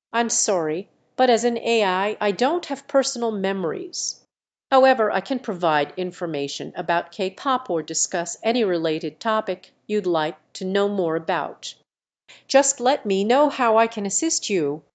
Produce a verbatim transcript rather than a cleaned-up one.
I'm sorry, but as an A I, I don't have personal memories. However, I can provide information about K-pop or discuss any related topic you'd like to know more about. Just let me know how I can assist you